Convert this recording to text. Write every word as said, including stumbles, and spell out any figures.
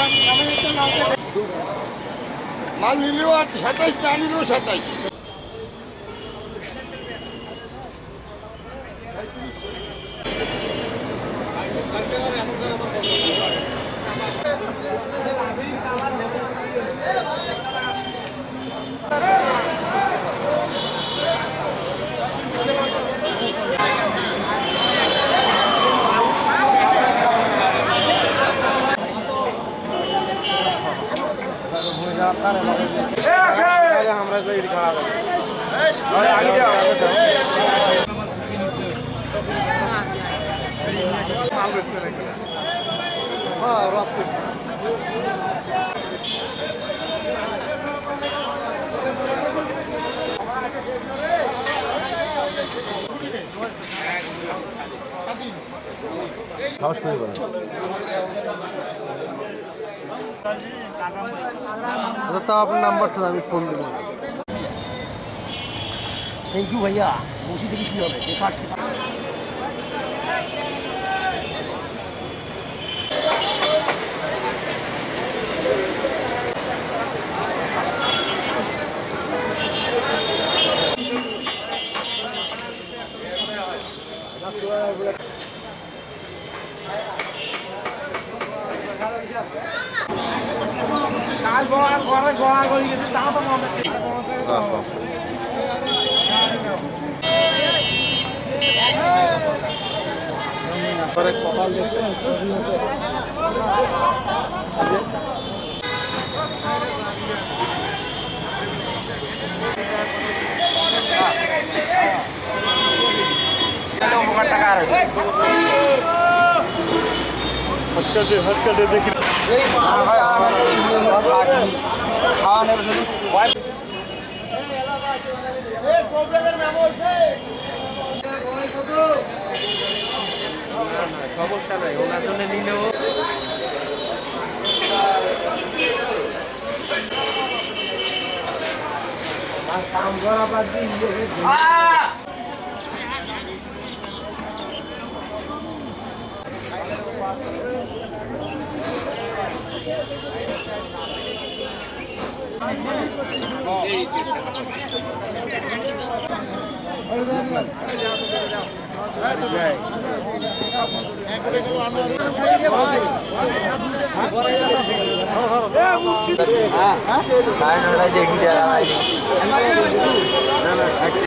মাল নিলেও আর সাতাইশ না নিলেও সাতাইশ। আমরা তো এদিকে খারাপ হ্যাঁ রক্ত तो आपने नंबर था अभी फोन देना। थैंक यू भैया उसी तरीके की होगा देखा কাল গোয়া গোয়া গোয়া গলি গেছে তা তো মনে পরে কপাল দেখতে चलो मुका টাকা আর हटका दे हटका दे देखि खाने बसली ए প্রবলেমের নাম হইছে সমস্যা নাই ওনা জন্য নিলেও কাম করা বাদ দিয়ে আ देखी